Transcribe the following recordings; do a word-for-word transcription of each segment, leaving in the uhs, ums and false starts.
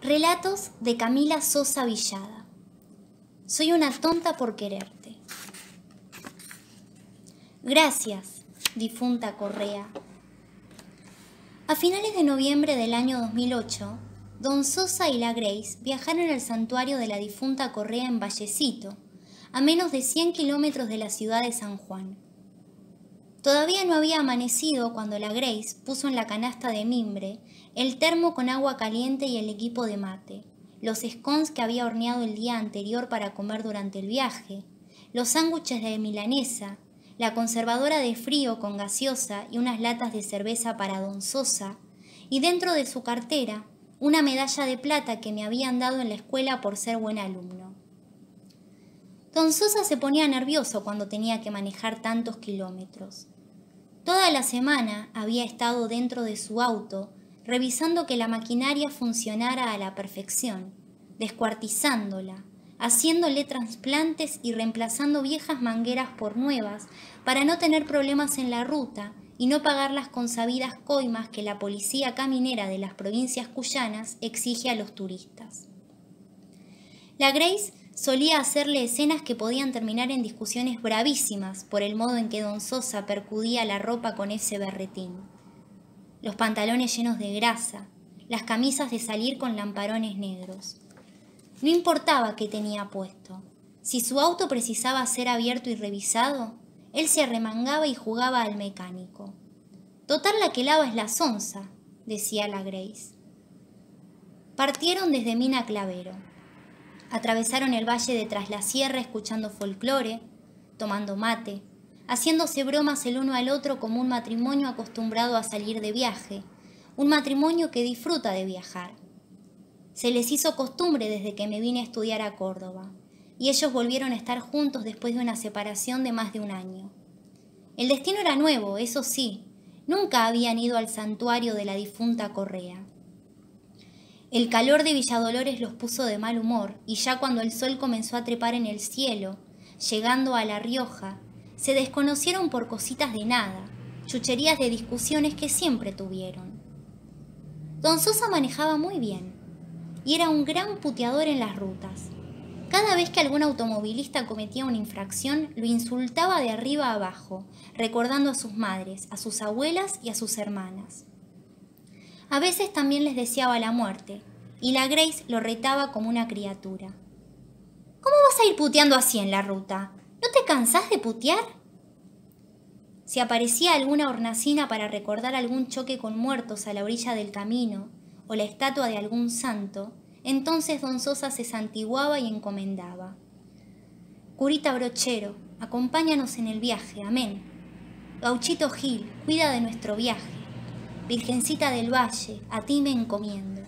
Relatos de Camila Sosa Villada. Soy una tonta por quererte. Gracias, difunta Correa. A finales de noviembre del año dos mil ocho, don Sosa y la Grace viajaron al santuario de la difunta Correa en Vallecito, a menos de cien kilómetros de la ciudad de San Juan. Todavía no había amanecido cuando la Grace puso en la canasta de mimbre el termo con agua caliente y el equipo de mate, los scones que había horneado el día anterior para comer durante el viaje, los sándwiches de milanesa, la conservadora de frío con gaseosa y unas latas de cerveza para don Sosa, y dentro de su cartera una medalla de plata que me habían dado en la escuela por ser buen alumno. Don Sosa se ponía nervioso cuando tenía que manejar tantos kilómetros. Toda la semana había estado dentro de su auto, revisando que la maquinaria funcionara a la perfección, descuartizándola, haciéndole trasplantes y reemplazando viejas mangueras por nuevas para no tener problemas en la ruta y no pagar las consabidas coimas que la policía caminera de las provincias cuyanas exige a los turistas. La Grace solía hacerle escenas que podían terminar en discusiones bravísimas por el modo en que don Sosa percudía la ropa con ese berretín. Los pantalones llenos de grasa, las camisas de salir con lamparones negros. No importaba qué tenía puesto. Si su auto precisaba ser abierto y revisado, él se arremangaba y jugaba al mecánico. Total, la que lava es la sonza, decía la Grace. Partieron desde Mina Clavero. Atravesaron el valle de Traslasierra escuchando folclore, tomando mate, haciéndose bromas el uno al otro como un matrimonio acostumbrado a salir de viaje, un matrimonio que disfruta de viajar. Se les hizo costumbre desde que me vine a estudiar a Córdoba, y ellos volvieron a estar juntos después de una separación de más de un año. El destino era nuevo, eso sí, nunca habían ido al santuario de la difunta Correa. El calor de Villadolores los puso de mal humor, y ya cuando el sol comenzó a trepar en el cielo, llegando a La Rioja, se desconocieron por cositas de nada, chucherías de discusiones que siempre tuvieron. Don Sosa manejaba muy bien, y era un gran puteador en las rutas. Cada vez que algún automovilista cometía una infracción, lo insultaba de arriba a abajo, recordando a sus madres, a sus abuelas y a sus hermanas. A veces también les deseaba la muerte, y la Grace lo retaba como una criatura. ¿Cómo vas a ir puteando así en la ruta? ¿No te cansás de putear? Si aparecía alguna hornacina para recordar algún choque con muertos a la orilla del camino, o la estatua de algún santo, entonces don Sosa se santiguaba y encomendaba. Curita Brochero, acompáñanos en el viaje, amén. Gauchito Gil, cuida de nuestro viaje. Virgencita del Valle, a ti me encomiendo.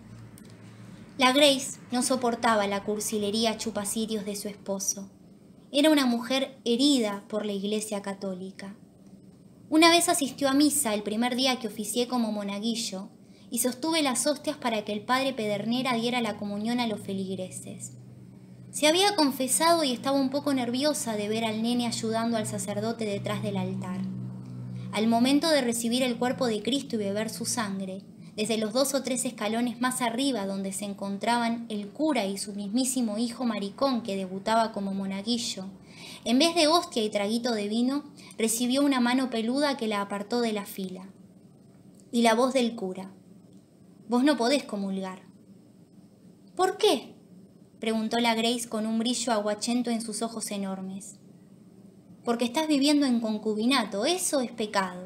La Grace no soportaba la cursilería chupacirios de su esposo. Era una mujer herida por la Iglesia Católica. Una vez asistió a misa el primer día que oficié como monaguillo y sostuve las hostias para que el padre Pedernera diera la comunión a los feligreses. Se había confesado y estaba un poco nerviosa de ver al nene ayudando al sacerdote detrás del altar. Al momento de recibir el cuerpo de Cristo y beber su sangre, desde los dos o tres escalones más arriba donde se encontraban el cura y su mismísimo hijo maricón que debutaba como monaguillo, en vez de hostia y traguito de vino, recibió una mano peluda que la apartó de la fila. Y la voz del cura: «Vos no podés comulgar». «¿Por qué?», preguntó la Grace con un brillo aguachento en sus ojos enormes. «Porque estás viviendo en concubinato, eso es pecado».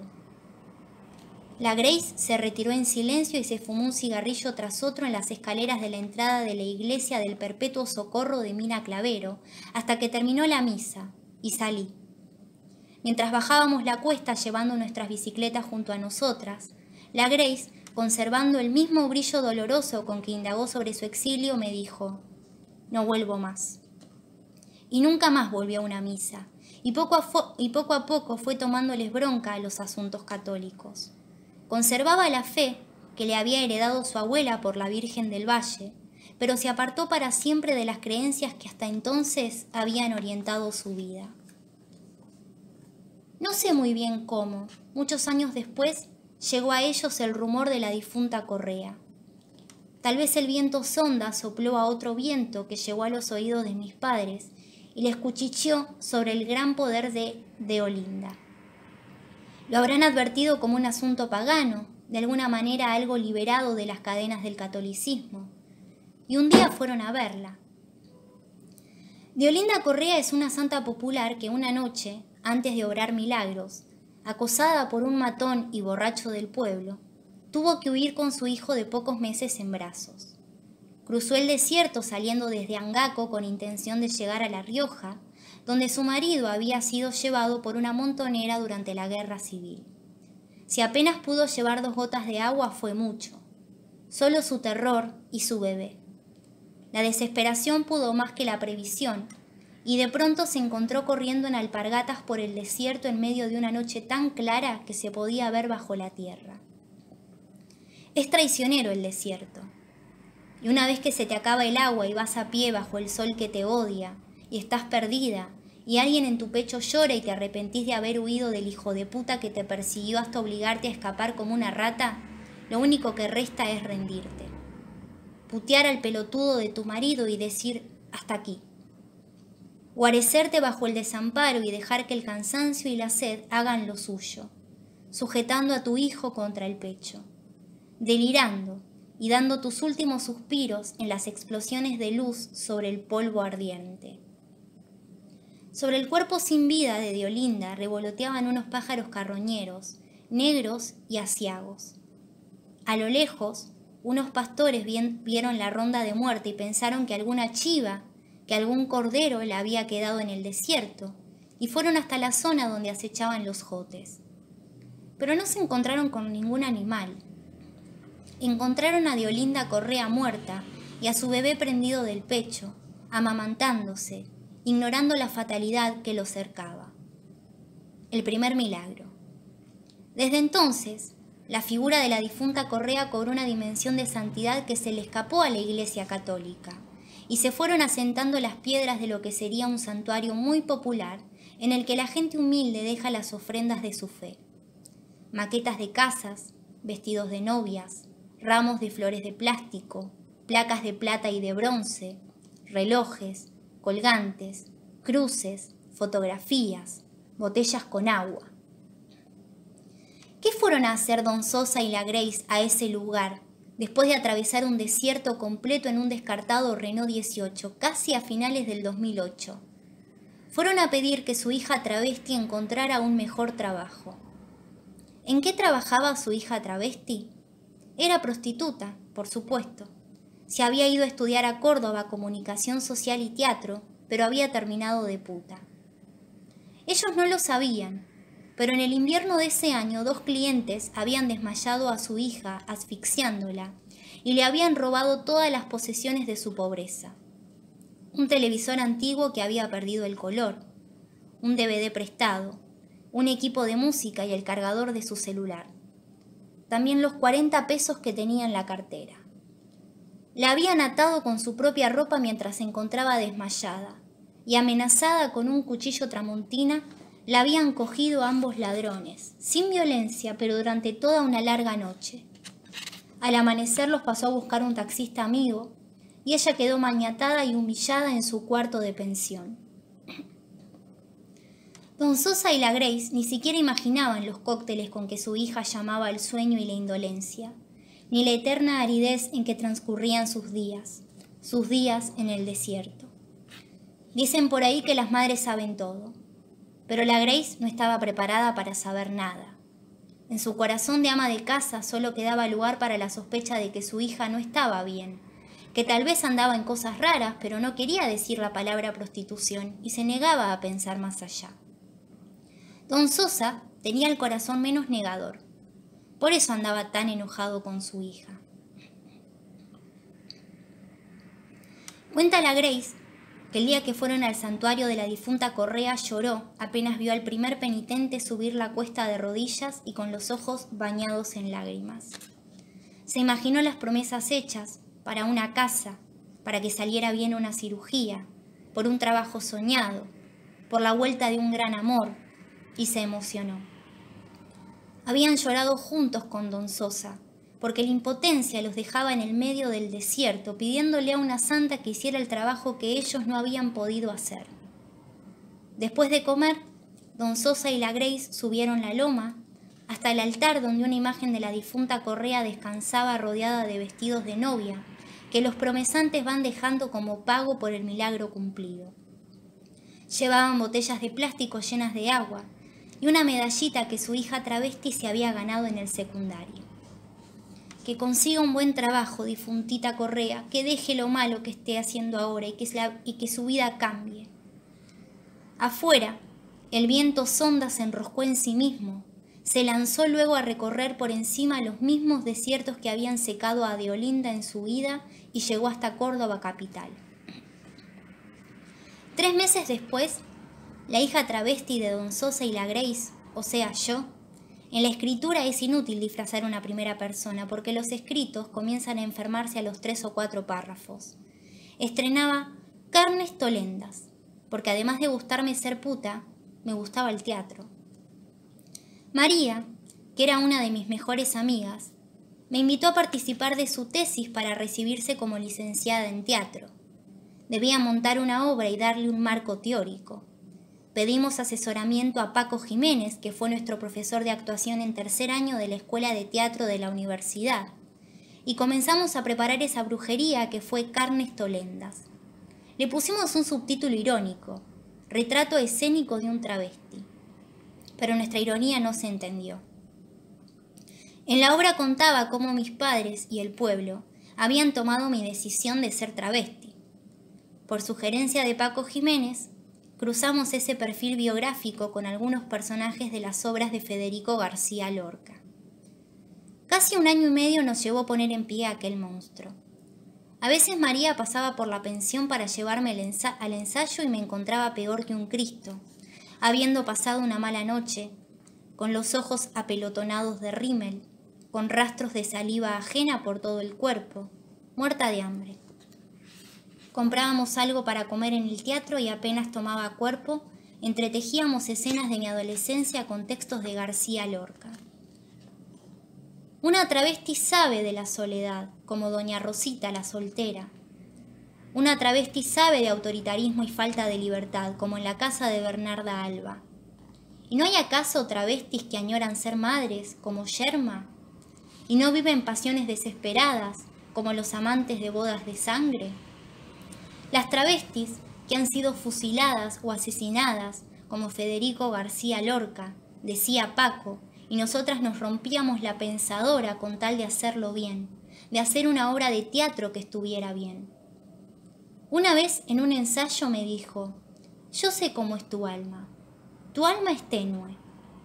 La Grace se retiró en silencio y se fumó un cigarrillo tras otro en las escaleras de la entrada de la iglesia del Perpetuo Socorro de Mina Clavero, hasta que terminó la misa, y salí. Mientras bajábamos la cuesta llevando nuestras bicicletas junto a nosotras, la Grace, conservando el mismo brillo doloroso con que indagó sobre su exilio, me dijo: «No vuelvo más». Y nunca más volvió a una misa, y poco a, y poco, a poco fue tomándoles bronca a los asuntos católicos. Conservaba la fe que le había heredado su abuela por la Virgen del Valle, pero se apartó para siempre de las creencias que hasta entonces habían orientado su vida. No sé muy bien cómo, muchos años después, llegó a ellos el rumor de la difunta Correa. Tal vez el viento sonda sopló a otro viento que llegó a los oídos de mis padres y les cuchicheó sobre el gran poder de Deolinda. Lo habrán advertido como un asunto pagano, de alguna manera algo liberado de las cadenas del catolicismo, y un día fueron a verla. Deolinda Correa es una santa popular que una noche, antes de obrar milagros, acosada por un matón y borracho del pueblo, tuvo que huir con su hijo de pocos meses en brazos. Cruzó el desierto saliendo desde Angaco con intención de llegar a La Rioja, donde su marido había sido llevado por una montonera durante la guerra civil. Si apenas pudo llevar dos gotas de agua fue mucho, solo su terror y su bebé. La desesperación pudo más que la previsión, y de pronto se encontró corriendo en alpargatas por el desierto en medio de una noche tan clara que se podía ver bajo la tierra. Es traicionero el desierto, y una vez que se te acaba el agua y vas a pie bajo el sol que te odia, y estás perdida, y alguien en tu pecho llora y te arrepentís de haber huido del hijo de puta que te persiguió hasta obligarte a escapar como una rata, lo único que resta es rendirte. Putear al pelotudo de tu marido y decir hasta aquí. Guarecerte bajo el desamparo y dejar que el cansancio y la sed hagan lo suyo, sujetando a tu hijo contra el pecho, delirando y dando tus últimos suspiros en las explosiones de luz sobre el polvo ardiente. Sobre el cuerpo sin vida de Deolinda revoloteaban unos pájaros carroñeros, negros y aciagos. A lo lejos, unos pastores vieron la ronda de muerte y pensaron que alguna chiva, que algún cordero le había quedado en el desierto, y fueron hasta la zona donde acechaban los jotes. Pero no se encontraron con ningún animal. Encontraron a Deolinda Correa muerta y a su bebé prendido del pecho, amamantándose, ignorando la fatalidad que lo cercaba. El primer milagro. Desde entonces, la figura de la difunta Correa cobró una dimensión de santidad que se le escapó a la Iglesia Católica, y se fueron asentando las piedras de lo que sería un santuario muy popular en el que la gente humilde deja las ofrendas de su fe. Maquetas de casas, vestidos de novias, ramos de flores de plástico, placas de plata y de bronce, relojes, colgantes, cruces, fotografías, botellas con agua. ¿Qué fueron a hacer don Sosa y la Grace a ese lugar, después de atravesar un desierto completo en un descartado Renault dieciocho, casi a finales del dos mil ocho? Fueron a pedir que su hija travesti encontrara un mejor trabajo. ¿En qué trabajaba su hija travesti? Era prostituta, por supuesto. Se había ido a estudiar a Córdoba comunicación social y teatro, pero había terminado de puta. Ellos no lo sabían, pero en el invierno de ese año dos clientes habían desmayado a su hija asfixiándola y le habían robado todas las posesiones de su pobreza. Un televisor antiguo que había perdido el color, un D V D prestado, un equipo de música y el cargador de su celular. También los cuarenta pesos que tenía en la cartera. La habían atado con su propia ropa mientras se encontraba desmayada, y amenazada con un cuchillo tramontina, la habían cogido ambos ladrones, sin violencia, pero durante toda una larga noche. Al amanecer los pasó a buscar un taxista amigo, y ella quedó maniatada y humillada en su cuarto de pensión. Don Sosa y la Grace ni siquiera imaginaban los cócteles con que su hija llamaba el sueño y la indolencia, ni la eterna aridez en que transcurrían sus días, sus días en el desierto. Dicen por ahí que las madres saben todo, pero la Grace no estaba preparada para saber nada. En su corazón de ama de casa solo quedaba lugar para la sospecha de que su hija no estaba bien, que tal vez andaba en cosas raras, pero no quería decir la palabra prostitución y se negaba a pensar más allá. Don Sosa tenía el corazón menos negador, por eso andaba tan enojado con su hija. Cuenta la Grace que el día que fueron al santuario de la difunta Correa lloró apenas vio al primer penitente subir la cuesta de rodillas y con los ojos bañados en lágrimas. Se imaginó las promesas hechas para una casa, para que saliera bien una cirugía, por un trabajo soñado, por la vuelta de un gran amor, y se emocionó. Habían llorado juntos con don Sosa, porque la impotencia los dejaba en el medio del desierto, pidiéndole a una santa que hiciera el trabajo que ellos no habían podido hacer. Después de comer, don Sosa y la Grace subieron la loma hasta el altar donde una imagen de la difunta Correa descansaba rodeada de vestidos de novia, que los promesantes van dejando como pago por el milagro cumplido. Llevaban botellas de plástico llenas de agua y una medallita que su hija travesti se había ganado en el secundario. Que consiga un buen trabajo, difuntita Correa, que deje lo malo que esté haciendo ahora y que, la, y que su vida cambie. Afuera, el viento sonda se enroscó en sí mismo. Se lanzó luego a recorrer por encima los mismos desiertos que habían secado a Deolinda en su ida y llegó hasta Córdoba capital. Tres meses después, la hija travesti de don Sosa y la Grace, o sea yo, en la escritura es inútil disfrazar una primera persona porque los escritos comienzan a enfermarse a los tres o cuatro párrafos. Estrenaba Carnes Tolendas, porque además de gustarme ser puta, me gustaba el teatro. María, que era una de mis mejores amigas, me invitó a participar de su tesis para recibirse como licenciada en teatro. Debía montar una obra y darle un marco teórico. Pedimos asesoramiento a Paco Jiménez, que fue nuestro profesor de actuación en tercer año de la Escuela de Teatro de la universidad, y comenzamos a preparar esa brujería que fue Carnes Tolendas. Le pusimos un subtítulo irónico, Retrato escénico de un travesti, pero nuestra ironía no se entendió. En la obra contaba cómo mis padres y el pueblo habían tomado mi decisión de ser travesti. Por sugerencia de Paco Jiménez, cruzamos ese perfil biográfico con algunos personajes de las obras de Federico García Lorca. Casi un año y medio nos llevó a poner en pie a aquel monstruo. A veces María pasaba por la pensión para llevarme al, ensa- al ensayo y me encontraba peor que un Cristo, habiendo pasado una mala noche, con los ojos apelotonados de rímel, con rastros de saliva ajena por todo el cuerpo, muerta de hambre. Comprábamos algo para comer en el teatro y apenas tomaba cuerpo, entretejíamos escenas de mi adolescencia con textos de García Lorca. Una travesti sabe de la soledad, como doña Rosita la soltera. Una travesti sabe de autoritarismo y falta de libertad, como en la casa de Bernarda Alba. ¿Y no hay acaso travestis que añoran ser madres, como Yerma? ¿Y no viven pasiones desesperadas, como los amantes de bodas de sangre? Las travestis que han sido fusiladas o asesinadas, como Federico García Lorca, decía Paco, y nosotras nos rompíamos la pensadora con tal de hacerlo bien, de hacer una obra de teatro que estuviera bien. Una vez en un ensayo me dijo, yo sé cómo es tu alma, tu alma es tenue.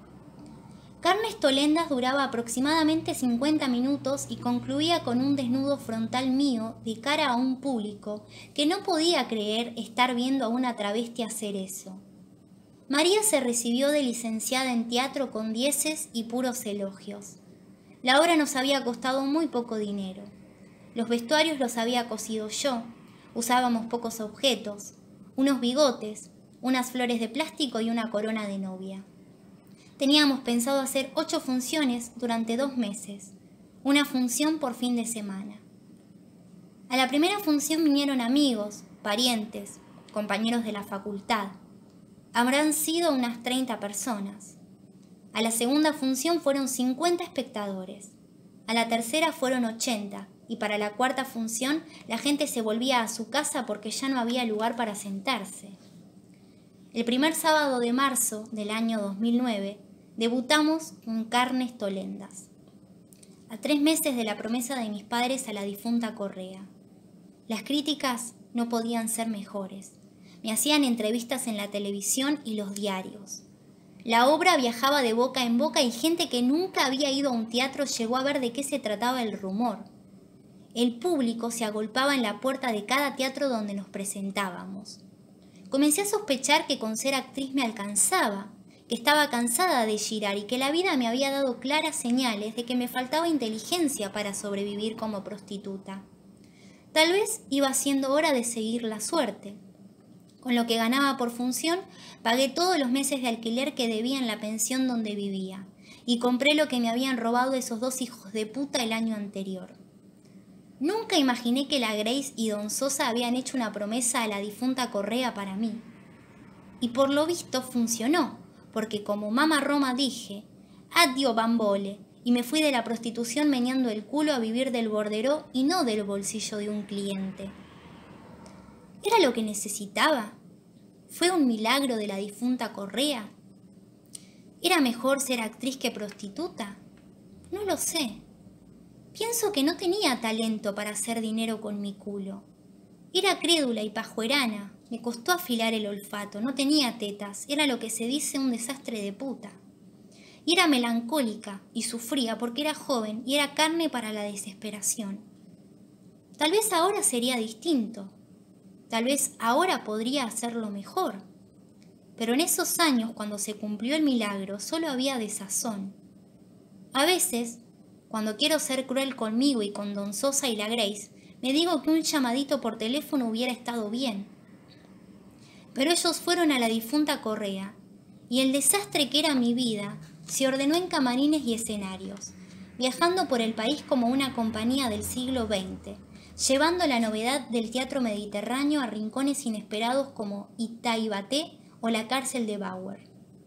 Carnes Tolendas duraba aproximadamente cincuenta minutos y concluía con un desnudo frontal mío de cara a un público que no podía creer estar viendo a una travesti hacer eso. María se recibió de licenciada en teatro con dieces y puros elogios. La obra nos había costado muy poco dinero. Los vestuarios los había cosido yo, usábamos pocos objetos, unos bigotes, unas flores de plástico y una corona de novia. Teníamos pensado hacer ocho funciones durante dos meses, una función por fin de semana. A la primera función vinieron amigos, parientes, compañeros de la facultad. Habrán sido unas treinta personas. A la segunda función fueron cincuenta espectadores. A la tercera fueron ochenta y para la cuarta función la gente se volvía a su casa porque ya no había lugar para sentarse. El primer sábado de marzo del año dos mil nueve debutamos con Carnes Tolendas, a tres meses de la promesa de mis padres a la difunta Correa. Las críticas no podían ser mejores. Me hacían entrevistas en la televisión y los diarios. La obra viajaba de boca en boca y gente que nunca había ido a un teatro llegó a ver de qué se trataba el rumor. El público se agolpaba en la puerta de cada teatro donde nos presentábamos. Comencé a sospechar que con ser actriz me alcanzaba, que estaba cansada de girar y que la vida me había dado claras señales de que me faltaba inteligencia para sobrevivir como prostituta. Tal vez iba siendo hora de seguir la suerte. Con lo que ganaba por función, pagué todos los meses de alquiler que debía en la pensión donde vivía, y compré lo que me habían robado esos dos hijos de puta el año anterior. Nunca imaginé que la Grace y Don Sosa habían hecho una promesa a la difunta Correa para mí. Y por lo visto funcionó, porque como Mama Roma dije, addio bambole, y me fui de la prostitución meneando el culo a vivir del borderó y no del bolsillo de un cliente. ¿Era lo que necesitaba? ¿Fue un milagro de la difunta Correa? ¿Era mejor ser actriz que prostituta? No lo sé. Pienso que no tenía talento para hacer dinero con mi culo. Era crédula y pajuerana, me costó afilar el olfato, no tenía tetas, era lo que se dice un desastre de puta. Y era melancólica y sufría porque era joven y era carne para la desesperación. Tal vez ahora sería distinto. Tal vez ahora podría hacerlo mejor. Pero en esos años, cuando se cumplió el milagro, solo había desazón. A veces, cuando quiero ser cruel conmigo y con Don Sosa y la Grace, me digo que un llamadito por teléfono hubiera estado bien. Pero ellos fueron a la difunta Correa, y el desastre que era mi vida se ordenó en camarines y escenarios, viajando por el país como una compañía del siglo veinte, llevando la novedad del teatro mediterráneo a rincones inesperados como Itaibate o la cárcel de Bauer.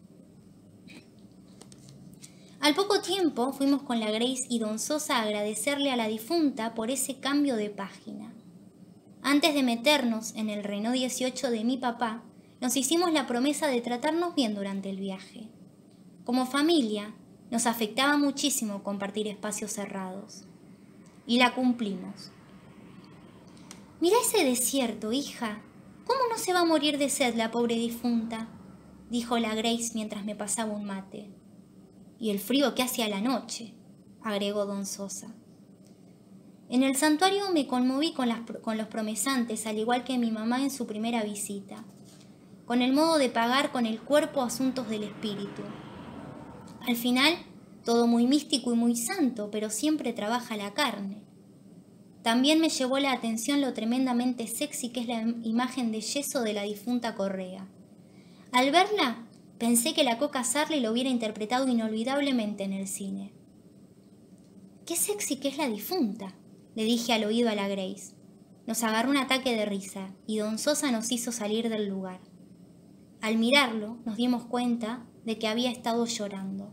Al poco tiempo fuimos con la Grace y Don Sosa a agradecerle a la difunta por ese cambio de página. Antes de meternos en el Renault dieciocho de mi papá, nos hicimos la promesa de tratarnos bien durante el viaje. Como familia, nos afectaba muchísimo compartir espacios cerrados. Y la cumplimos. «Mira ese desierto, hija. ¿Cómo no se va a morir de sed la pobre difunta?», dijo la Grace mientras me pasaba un mate. «Y el frío que hace a la noche», agregó Don Sosa. En el santuario me conmoví con, las, con los promesantes, al igual que mi mamá en su primera visita, con el modo de pagar con el cuerpo asuntos del espíritu. Al final, todo muy místico y muy santo, pero siempre trabaja la carne. También me llevó la atención lo tremendamente sexy que es la imagen de yeso de la difunta Correa. Al verla, pensé que la Coca Sarli lo hubiera interpretado inolvidablemente en el cine. «Qué sexy que es la difunta», le dije al oído a la Grace. Nos agarró un ataque de risa y Don Sosa nos hizo salir del lugar. Al mirarlo, nos dimos cuenta de que había estado llorando.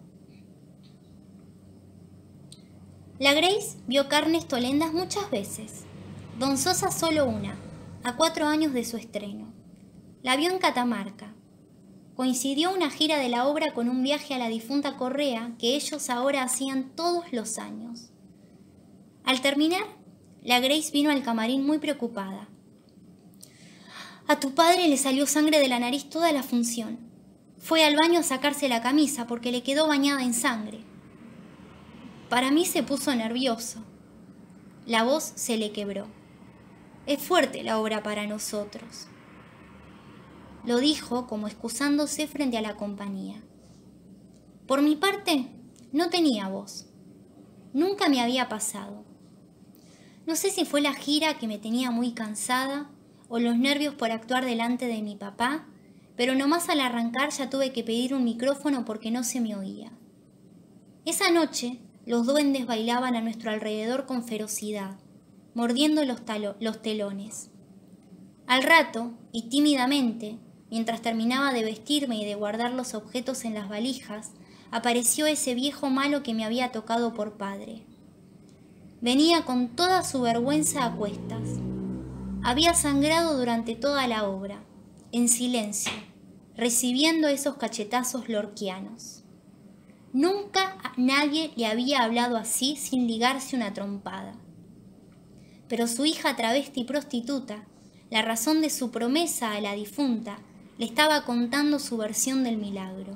La Grace vio carnes tolendas muchas veces. Don Sosa solo una, a cuatro años de su estreno. La vio en Catamarca. Coincidió una gira de la obra con un viaje a la difunta Correa que ellos ahora hacían todos los años. Al terminar, la Grace vino al camarín muy preocupada. «A tu padre le salió sangre de la nariz toda la función. Fue al baño a sacarse la camisa porque le quedó bañada en sangre». Para mí se puso nervioso. La voz se le quebró. «Es fuerte la obra para nosotros». Lo dijo como excusándose frente a la compañía. Por mi parte, no tenía voz. Nunca me había pasado. No sé si fue la gira que me tenía muy cansada o los nervios por actuar delante de mi papá, pero nomás al arrancar ya tuve que pedir un micrófono porque no se me oía. Esa noche, los duendes bailaban a nuestro alrededor con ferocidad, mordiendo los, talo- los telones. Al rato, y tímidamente, mientras terminaba de vestirme y de guardar los objetos en las valijas, apareció ese viejo malo que me había tocado por padre. Venía con toda su vergüenza a cuestas. Había sangrado durante toda la obra, en silencio, recibiendo esos cachetazos lorquianos. Nunca nadie le había hablado así sin ligarse una trompada. Pero su hija travesti prostituta, la razón de su promesa a la difunta, le estaba contando su versión del milagro.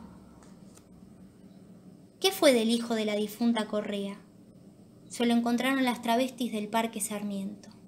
¿Qué fue del hijo de la difunta Correa? Se lo encontraron las travestis del Parque Sarmiento.